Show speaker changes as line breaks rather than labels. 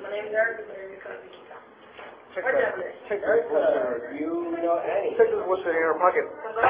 My name's Eric, and you're going to be Keith.
Check this.
You know Annie.
Check this. What's in your pocket?